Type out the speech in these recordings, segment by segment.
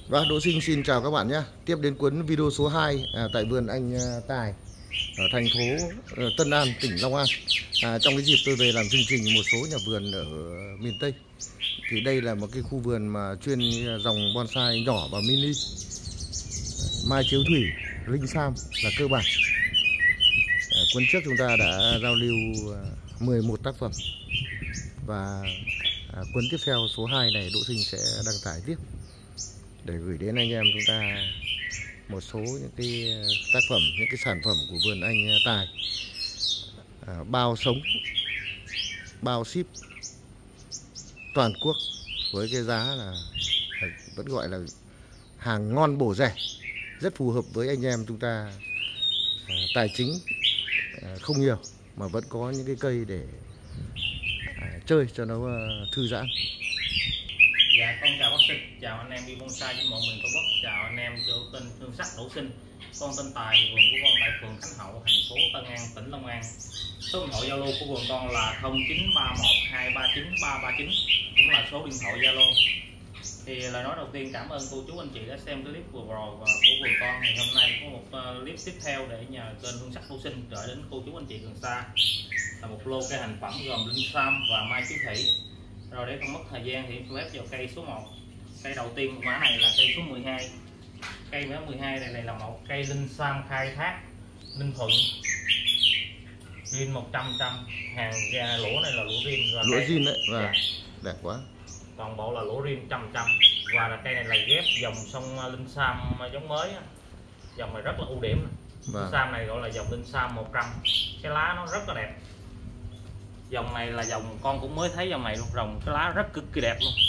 Vâng, Đỗ Sinh xin chào các bạn nhé. Tiếp đến cuốn video số 2 tại vườn anh Tài ở thành phố Tân An, tỉnh Long An. Trong cái dịp tôi về làm chương trình một số nhà vườn ở miền Tây, thì đây là một cái khu vườn mà chuyên dòng bonsai nhỏ và mini. Mai chiếu thủy, linh sam là cơ bản. Cuốn trước chúng ta đã giao lưu 11 tác phẩm, và cuốn tiếp theo số 2 này Đỗ Sinh sẽ đăng tải tiếp để gửi đến anh em chúng ta một số những cái tác phẩm, những cái sản phẩm của vườn anh Tài. Bao sống, bao ship toàn quốc với cái giá là vẫn gọi là hàng ngon bổ rẻ, rất phù hợp với anh em chúng ta tài chính không nhiều mà vẫn có những cái cây để chơi cho nó thư giãn. Dạ, con chào bác Sinh, chào anh em đi bonsai trên mọi miền Tổ quốc, chào anh em cho tên Hương Sắc Đỗ Sinh. Con tên Tài, vườn của con tại phường Khánh Hậu, thành phố Tân An, tỉnh Long An. Số điện thoại Zalo của vườn con là 0931239339, cũng là số điện thoại Zalo. Thì lời nói đầu tiên cảm ơn cô chú anh chị đã xem clip vừa rồi và của vườn con. Thì hôm nay có một clip tiếp theo để nhờ kênh Hương Sắc Đỗ Sinh gửi đến cô chú anh chị gần xa là một lô cây hành phẩm gồm linh sam và mai chiếu thủy. Rồi để không mất thời gian thì phép vào cây số 1. Cây đầu tiên của mã này là cây số 12. Cây mã 12 này là một cây linh sam khai thác Ninh Thuận, zin 100%, hàng lũa này là lũa zin, lũa zin đấy, và dạ, đẹp quá. toàn bộ là lũa zin 100%. Và là cây này là ghép dòng sông linh sam giống mới, dòng này rất là ưu điểm. Linh sam này gọi là dòng linh sam 100, cái lá nó rất là đẹp. Dòng này là dòng con cũng mới thấy dòng này luôn, rồng cái lá rất cực kỳ đẹp luôn.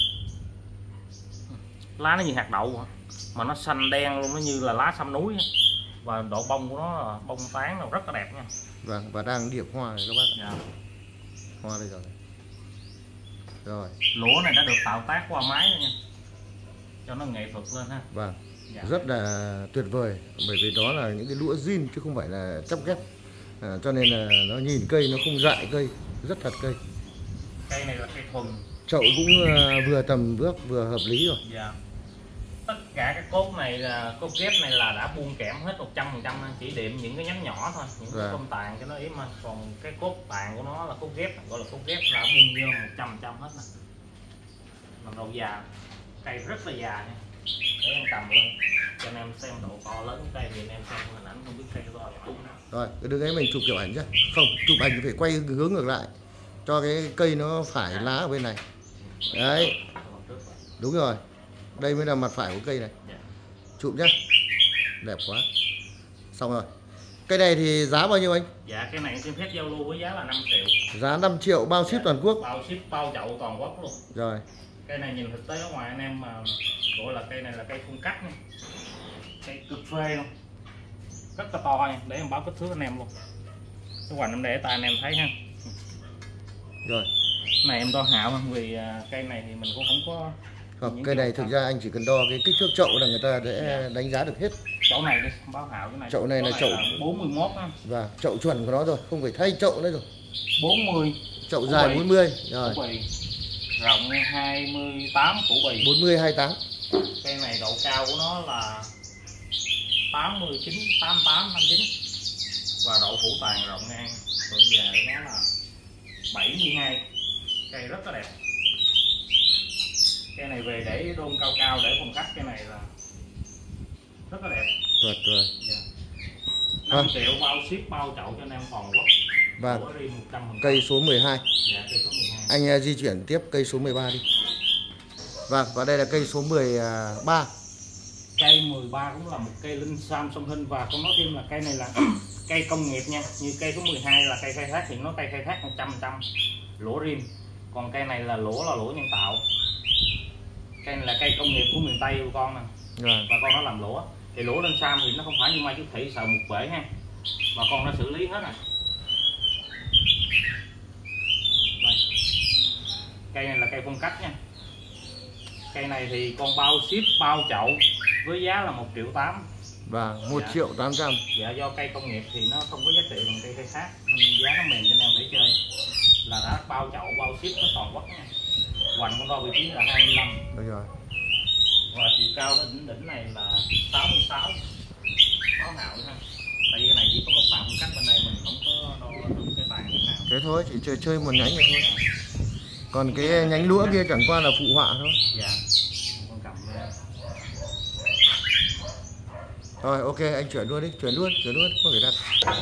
Lá nó như hạt đậu mà nó xanh đen luôn, nó như là lá sâm núi. Và độ bông của nó, bông tán nó rất là đẹp nha. Vâng, và đang điểm hoa này các bác. Dạ. Hoa đây rồi. Rồi. Lũa này đã được tạo tác qua máy rồi nha, cho nó nghệ thuật lên ha. Vâng. Dạ. Rất là tuyệt vời, bởi vì đó là những cái lũa zin chứ không phải là chắp ghép. Cho nên là nó nhìn cây nó không dại cây, rất thật cây. Cây này là cây thuần. Chậu cũng vừa tầm bước vừa hợp lý rồi. Dạ. Tất cả các cốt này là cốt ghép này là đã buông kẽm hết 100%, chỉ điểm những cái nhánh nhỏ thôi, những cái tôm tàn cho nó yếu mà. Còn cái cốt tàn của nó là cốt ghép, gọi là cốt ghép là buông vô 100% hết nè. Làm đầu già, cây rất là già nha. Để em cầm lên cho anh em xem độ to lớn của cây, thì anh em xem hình ảnh không biết cây to nhỏ nào. Rồi, cái đứa ấy mình chụp kiểu ảnh chứ. Không, chụp ảnh thì phải quay hướng ngược lại cho cái cây nó phải lá ở bên này. Đấy. Đúng rồi. Đây mới là mặt phải của cây này. Chụp nhá. Đẹp quá. Xong rồi. Cây này thì giá bao nhiêu anh? Dạ, cây này xin phép giao lưu với giá là 5 triệu. Giá 5 triệu bao ship toàn quốc. Bao ship, bao chậu toàn quốc luôn. Rồi. Cây này nhìn thực tế ở ngoài anh em mà gọi là cây này là cây phun cắt nha. Cây cực phê luôn. Rất là to nha, để em báo kích thước anh em luôn. Cái hoành em để tay anh em thấy ha. Rồi. Này em đo hạo không, vì cây này thì mình cũng không có. Không, cây này thực ra anh chỉ cần đo cái kích thước chậu là người ta sẽ đánh giá được hết. Chậu này đi, báo hạo cái này. Chậu này là chậu 41 á. Và chậu chuẩn của nó rồi, không phải thay chậu nữa rồi. 40. Chậu dài 40 rồi. Rộng 28, củ bì 40 28. Cây này độ cao của nó là 89, 88, 59. Và độ phủ tàn rộng ngang vườn dài của nó là 72. Cây rất là đẹp. Cây này về để đôn cao cao để phong cách, cây này là rất là đẹp. Tuyệt rồi. Dạ. 5 triệu bao ship, bao chậu cho anh em toàn quốc. Vâng. Cây số 12. Dạ, cây số 12. Anh di chuyển tiếp cây số 13 đi. Vâng, và đây là cây số 13. Cây 13 cũng là một cây linh sam sông Hinh, và con nói thêm là cây này là cây công nghiệp nha. Như cây số 12 là cây khai thác thì nó cây khai thác 100%, lũa riêng. Còn cây này là lũa nhân tạo. Cây này là cây công nghiệp của miền Tây của con nè. Và con nó làm lũa. Thì lũa linh sam thì nó không phải như mai chiếu thủy sợ một bể ha. Và con nó xử lý hết nè. Cây này là cây phong cách nha. Cây này thì con bao ship, bao chậu với giá là 1,8 triệu. Và 1,8 triệu. Dạ, do cây công nghiệp thì nó không có giá trị bằng cây khai thác, giá nó mềm cho anh em để chơi. Là đã bao chậu, bao ship nó toàn quốc nha. Hoành con đo vị trí là 25. Được rồi. Và chiều cao đỉnh đỉnh này là 66 báo hạo ha. Tại vì cái này chỉ có một tàn phân cách bên đây, mình không có đo được cái tàn nào. Thế thôi, chỉ chơi một nhánh này thôi. Còn cái nhánh lũa kia chẳng qua là phụ họa thôi. Dạ. Con cầm đây. Rồi ok, anh chuyển luôn đi, chuyển luôn, không phải đặt.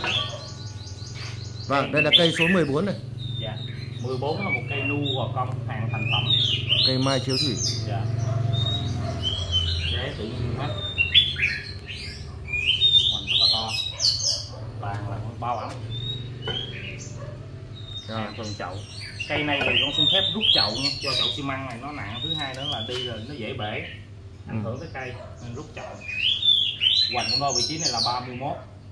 Vâng, đây là cây số 14 này. Dạ. 14 là một cây nu gò công hàng thành phẩm. Cây mai chiếu thủy. Dạ. Rễ tự nhiên hết. Hoành rất là to. Vàng là con bao ẩm. Hàng phần chậu. Cây này thì con xin phép rút chậu nha, cho chậu xi măng này nó nặng. Thứ hai nữa là đi rồi nó dễ bể, ảnh hưởng tới cây nên rút chậu. Hoành con đo vị trí này là 31.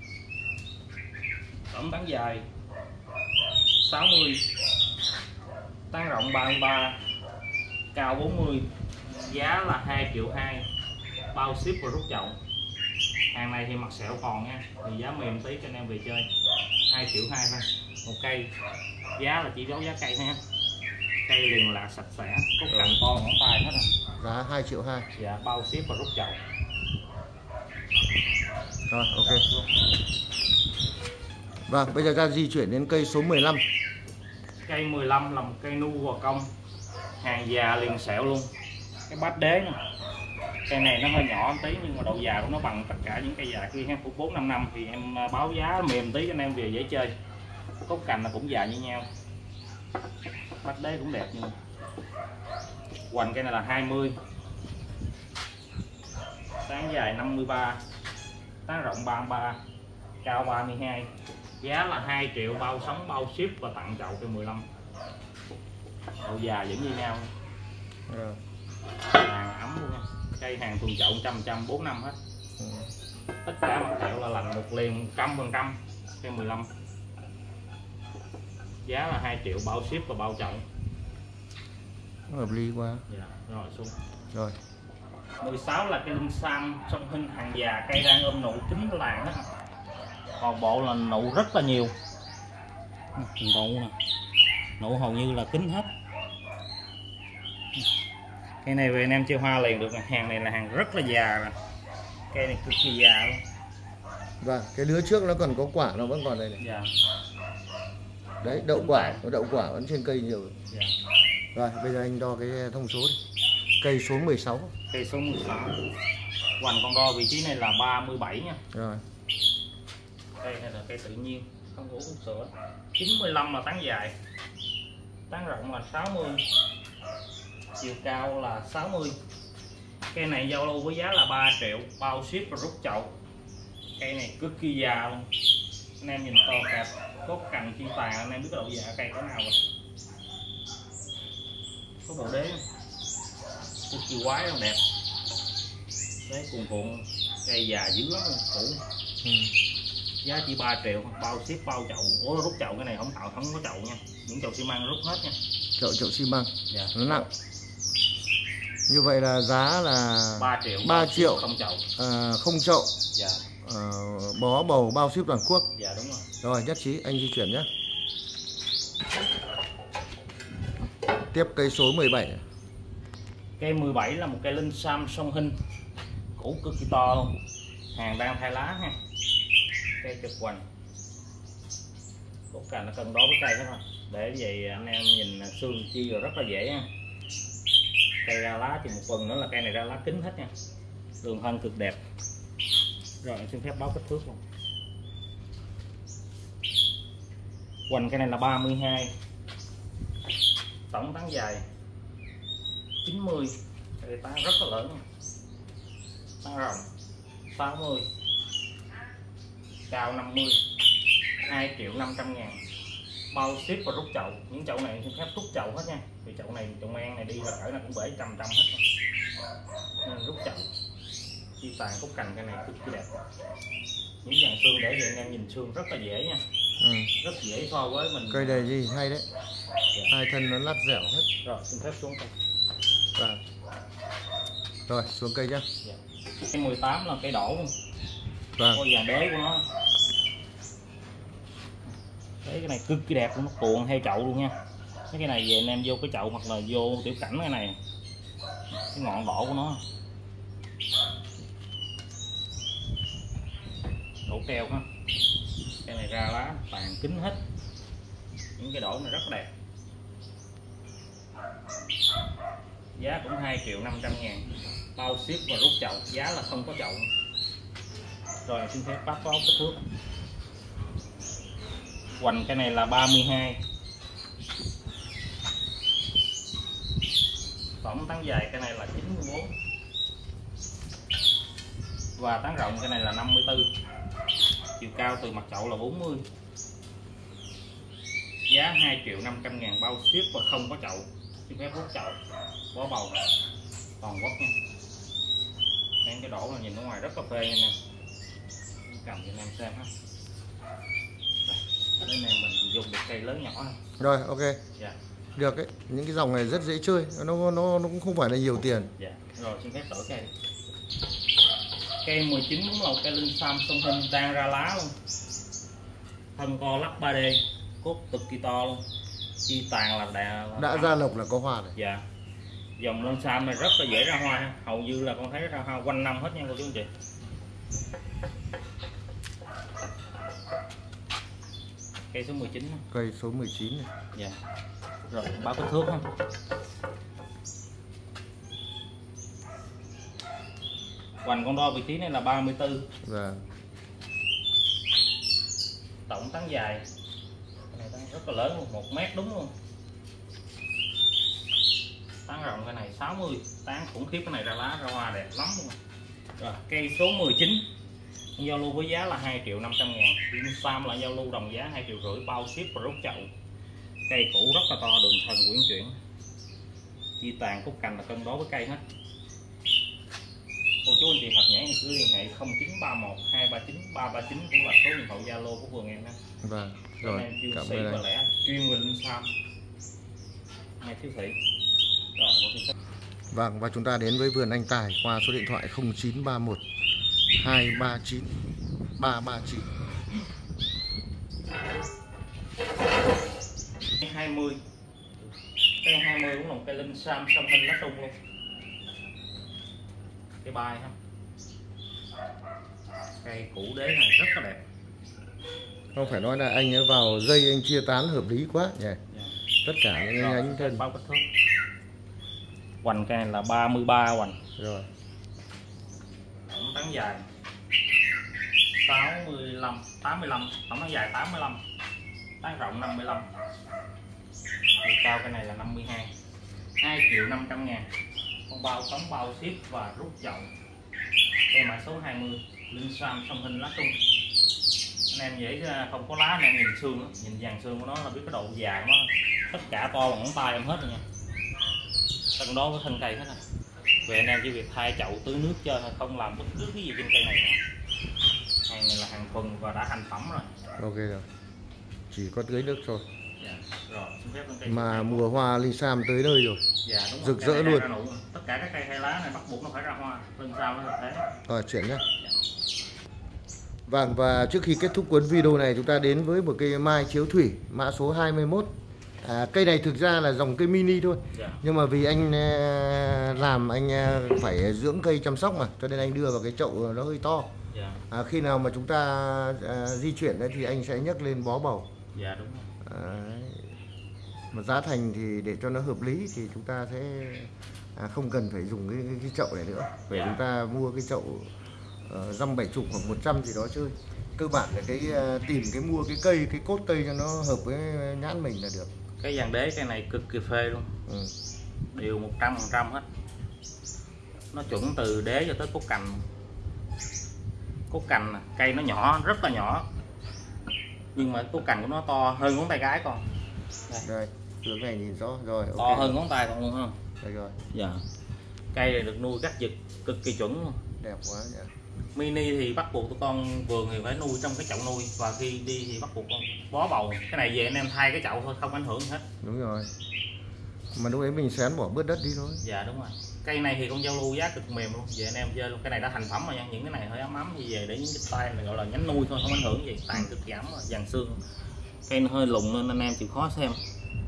Tổng tán dài 60, tán rộng 33, cao 40, giá là 2,2 triệu, bao ship và rút chậu. Hàng này thì mặt sẹo còn nha, thì giá mềm tí cho anh em về chơi. 2,2 triệu thôi một cây, giá là chỉ dấu giá cây ha. Cây liền lạc sạch sẽ, cốt cành to ngón tay hết rồi. Giá 2,2 triệu. Dạ, bao ship và rút chậu. Rồi ok. Vâng, bây giờ ta di chuyển đến cây số 15. Cây 15 là một cây nu gò công, hàng già liền sẹo luôn. Cái bát đế nè. Cây này nó hơi nhỏ một tí nhưng mà độ già của nó bằng tất cả những cây già kia ha, 4-5 năm thì em báo giá mềm tí cho anh em về dễ chơi. Cốt cành là cũng già như nhau. Bát đế cũng đẹp nhưng hoành cây này là 20, tán dài 53, tán rộng 33, cao 32, giá là 2 triệu bao sống bao ship và tặng chậu cây 15. Độ già vẫn như nhau. Hàng ấm luôn nha. Cây hàng thuần chậu 100 4 năm hết. Tất cả mặt sẹo là lành một liền 100%. Cây 15. Giá là 2 triệu bao ship và bao chậu. Hợp lý quá. Dạ, rồi xuống. Rồi. 16 là cây linh sam song hình hàng già, cây đang ôm nụ kính làng hết. Còn bộ là nụ rất là nhiều. Nụ nè. Nụ hầu như là kính hết. Cây này về anh em chơi hoa liền được, hàng này là hàng rất là già rồi. Cây này cực kỳ già luôn. Vâng, cái lứa trước nó còn có quả, nó vẫn còn đây này. Dạ. Đấy, đậu quả vẫn trên cây nhiều. Dạ. Rồi, bây giờ anh đo cái thông số đi. Cây số 16. Cây số 16. Hoành con đo vị trí này là 37 nha. Rồi. Cây này là cây tự nhiên, không có uống sữa. 95 là tán dài. Tán rộng là 60. Chiều cao là 60. Cây này giao lưu với giá là 3 triệu bao ship và rút chậu. Cây này cực kỳ già luôn. Anh em nhìn to kẹp, cốt cành chi tàn, anh em biết độ già cây có nào rồi. Có bộ đế cực kỳ quái luôn, đẹp. Đấy cuồn cây già dữ lắm luôn, cũ. Giá chỉ 3 triệu bao ship bao chậu. Ủa rút chậu cái này không có chậu nha, những chậu xi măng rút hết nha. Chậu xi măng. Dạ. Nó nặng. Như vậy là giá là 3 triệu không chậu. Không chậu. Dạ. Bó bầu bao ship toàn quốc. Dạ đúng rồi. Rồi nhất trí, anh di chuyển nhé. Tiếp cây số 17. Cây 17 là một cây linh sam song hình, củ cực kỳ to luôn, hàng đang thay lá ha. Cây trực hoành, cốt cành nó cân đối với cây hết rồi. Để vậy anh em nhìn xương chi rồi rất là dễ ha. Cây ra lá thì một phần nữa là cây này ra lá kính hết nha. Đường thân cực đẹp. Rồi em xin phép báo kích thước luôn. Hoành cây này là 32, tổng tán dài 90, cây tán rất là lớn, tán rộng 60, cao 50, 2.500.000 bao ship và rút chậu. Những chậu này xin phép rút chậu hết nha, vì chậu này chậu men này đi là cỡ là cũng bể trăm hết rồi. Nên rút chậu. Chi tàn cốt cành cây này cực kỳ đẹp. Những dàn xương để vậy anh em nhìn xương rất là dễ nha. Rất dễ so với mình. Cây này gì hay đấy. Dạ. Hai thân nó lát dẻo hết. Rồi xin phép xuống cây. Vâng. Rồi xuống cây nhá. Dạ. Cây 18 là cây đổ luôn. Vâng. Coi dàn đế của nó. Đấy, cái này cực kỳ đẹp luôn, nó cuộn theo chậu luôn nha. Cái này về anh em vô cái chậu hoặc là vô tiểu cảnh cái này. Cái ngọn đỏ của nó Đổ keo ha, cái này ra lá tàn kính hết, những cái đổ này rất đẹp. Giá cũng 2.500.000, bao ship và rút chậu, giá là không có chậu. Rồi xin phép bác có kích thước. Hoành cái này là 32, tổng tán dài cái này là 94 và tán rộng cái này là 54, chiều cao từ mặt chậu là 40. Giá 2.500.000 bao ship và không có chậu, xin phép hút chậu, bó bầu toàn quốc nha. Cái đổ là nhìn ở ngoài rất là phê nha anh em, cầm cho anh em xem ha. Đây này mình dùng được cây lớn nhỏ này. Rồi ok. Dạ. Được đấy, những cái dòng này rất dễ chơi, nó cũng không phải là nhiều tiền. Dạ. Rồi xin phép đổi cây. Cây 19 đúng là cây linh sam sông Hinh đang ra lá luôn. Thân co lắc 3D, cốt cực kỳ to luôn. Chi tàn là đã ra lộc là có hoa này. Dạ. Dòng linh sam này rất là dễ ra hoa, hầu như là con thấy ra hoa quanh năm hết nha cô chú anh chị. Cây số 19. Cây số 19 này. Dạ. Rồi báo kích thước không? Hoành con đo vị trí này là 34. Dạ. Tổng tán dài cái này tán rất là lớn luôn, 1 mét đúng luôn. Tán rộng cái này 60, tán khủng khiếp, cái này ra lá ra hoa đẹp lắm luôn. Rồi cây số 19 giao lưu với giá là 2.500.000, Linh Sam là giao lưu đồng giá 2,5 triệu, bao ship và rút chậu. Cây cũ rất là to, đường thân quyển chuyển, chi tàn cúc cành là cân đối với cây hết. Cô chú anh chị hợp nhãn thì cứ liên hệ 0931 239 339 cũng là số điện thoại Zalo của vườn em ha. Vâng. Rồi, em chuyên cảm sĩ ơn và anh. lẻ chuyên về Linh Sam. Nghe thiếu sĩ. Rồi, Vâng, và chúng ta đến với vườn anh Tài qua số điện thoại 0931 239 339. cây 20. Cây 20 cũng là một cây Linh Sam sông Hinh lá sung luôn. Cây bài ha. Cây củ đế này rất là đẹp. Không phải nói là anh ấy vào dây anh chia tán hợp lý quá nhỉ. Tất cả những nhánh thân. Bao kích thước. Hoành cây này là 33 hoành. Rồi. Tổng tán dài 65, 85, tổng tán dài 85, tán rộng 55. Chiều cao cái này là 52, 2.500.000, con bao tống bao ship và rút chậu. Cây mã số 20 Linh Sam sông Hinh lá sung. Anh em dễ không có lá, anh em nhìn xương đó, nhìn dàn xương của nó là biết cái độ già của nó, tất cả to bằng ngón tay em hết rồi nha, cân đối với thân cây hết rồi. Về anh em chỉ việc thay chậu tưới nước cho thôi, không làm bất cứ cái gì trên cây này nữa. Hàng này là hàng thuần và đã thành phẩm rồi. Ok rồi. Chỉ có tưới nước thôi. Dạ. Rồi, xin phép cây mà mùa hoa Linh Sam tới nơi rồi. Dạ, đúng rực rỡ luôn. Tất cả các cây hay lá này bắt buộc nó phải ra hoa, Linh Sam nó là thế. Rồi chuyển nhé. Vâng, và trước khi kết thúc cuốn video này chúng ta đến với một cây mai chiếu thủy mã số 21. Cây này thực ra là dòng cây mini thôi. Dạ. Nhưng mà vì anh làm anh phải dưỡng cây chăm sóc mà, cho nên anh đưa vào cái chậu nó hơi to. Dạ. Khi nào mà chúng ta di chuyển đấy thì anh sẽ nhấc lên bó bầu. Dạ đúng rồi. Mà giá thành thì để cho nó hợp lý thì chúng ta sẽ không cần phải dùng cái chậu này nữa. Để chúng ta mua cái chậu dăm 70 hoặc 100 gì đó chơi. Cơ bản là tìm mua cái cây, cái cốt cây cho nó hợp với nhãn mình là được. Cái dàn đế cây này cực kỳ phê luôn. Đều 100% hết. Nó chuẩn từ đế cho tới cốt cành. Cốt cành này, cây nó nhỏ, rất là nhỏ. Nhưng mà cốt cành của nó to hơn ngón tay cái còn. Đây, hướng này nhìn rõ rồi. To hơn ngón tay còn luôn không? Đây rồi. Dạ. Cây này được nuôi cắt giật cực kỳ chuẩn luôn. Đẹp quá nhỉ. Mini thì bắt buộc tụi con vườn thì phải nuôi trong cái chậu nuôi, và khi đi thì bắt buộc con bó bầu. Cái này về anh em thay cái chậu thôi, không ảnh hưởng gì hết. Đúng rồi. Mà lúc ấy mình xén bỏ bớt đất đi thôi. Dạ đúng rồi. Cây này thì con giao lưu giá cực mềm luôn, về anh em chơi luôn. Cái này đã thành phẩm rồi nha, những cái này hơi ấm ấm thì về để những cái tay này gọi là nhánh nuôi thôi, không ảnh hưởng gì, tàn cực giảm rồi, dàn xương. Cây nó hơi lùng nên anh em chịu khó xem.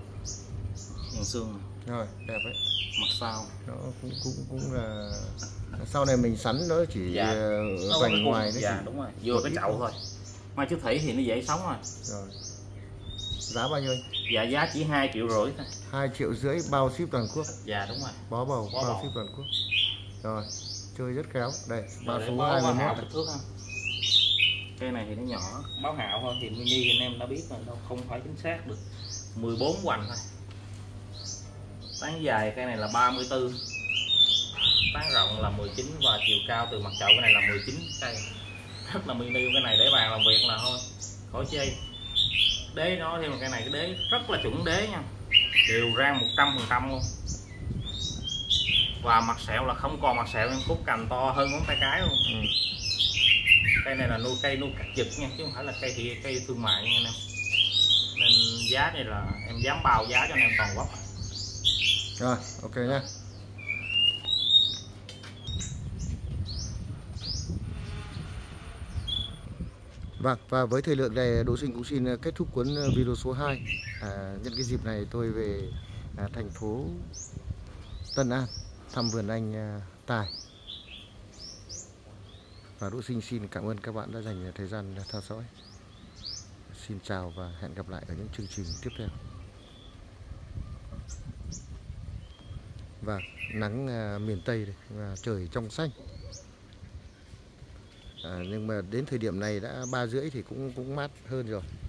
Dàn xương này. Rồi, đẹp đấy. Mặt sau Nó cũng là Sau này mình sắn nó chỉ vành ngoài đấy. Dạ đúng rồi, vừa cái chậu thôi. Mai chú thủy thì nó dễ sống rồi. Rồi. Giá bao nhiêu anh? Dạ giá chỉ 2,5 triệu thôi. 2,5 triệu bao ship toàn quốc. Dạ đúng rồi. Bó bầu bao bầu ship toàn quốc. Rồi, chơi rất khéo. Đây, mã số báo 21. kích thước không? Cây này thì nó nhỏ, báo hạo thôi thì mini thì anh em đã biết rồi, đâu không phải chính xác được. 14 hoành thôi. Tán dài cây này là 34. Tán rộng là 19 và chiều cao từ mặt chậu cái này là 19 cây. Rất là mini, cái này để bàn làm việc là thôi khỏi chơi. Đế nó thêm một cái này, cái đế rất là chuẩn đế nha, đều rang 100% luôn. Và mặt sẹo là không còn mặt sẹo, em cút cành to hơn ngón tay cái luôn. Cây này là nuôi cắt giật nha, chứ không phải là cây thương mại nha anh em. Nên giá này là em dám bao giá cho anh em toàn quốc. Rồi, ok nhá. Vâng, và với thời lượng này Đỗ Sinh cũng xin kết thúc cuốn video số 2. Nhân cái dịp này tôi về thành phố Tân An thăm vườn anh Tài. Và Đỗ Sinh xin cảm ơn các bạn đã dành thời gian theo dõi. Xin chào và hẹn gặp lại ở những chương trình tiếp theo. Và nắng miền Tây đây, và trời trong xanh. Nhưng mà đến thời điểm này đã 3:30 thì cũng mát hơn rồi.